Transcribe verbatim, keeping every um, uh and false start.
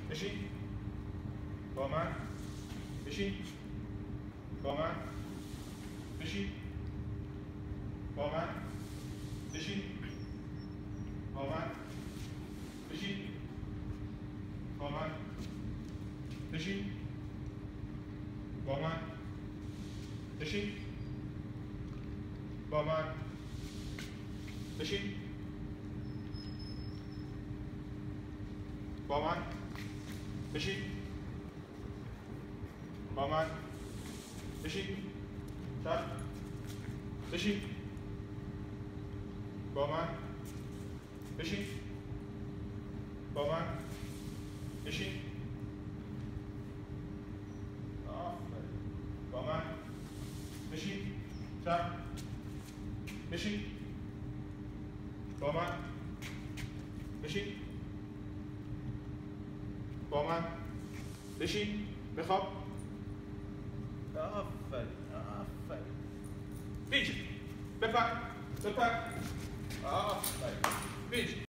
بشین با من، بشین با من، بشین با من، بشین با من، بشین با من، بشین با من، بشین با من، بشین با من، بشین با من، بشین چپ، بشین با من، بشین با من، بشین با من، بشین چپ، بشین با من، بشین با من، بشین بخواب. آفرین آفرین. بیج بپر بپر. آفرین بیج.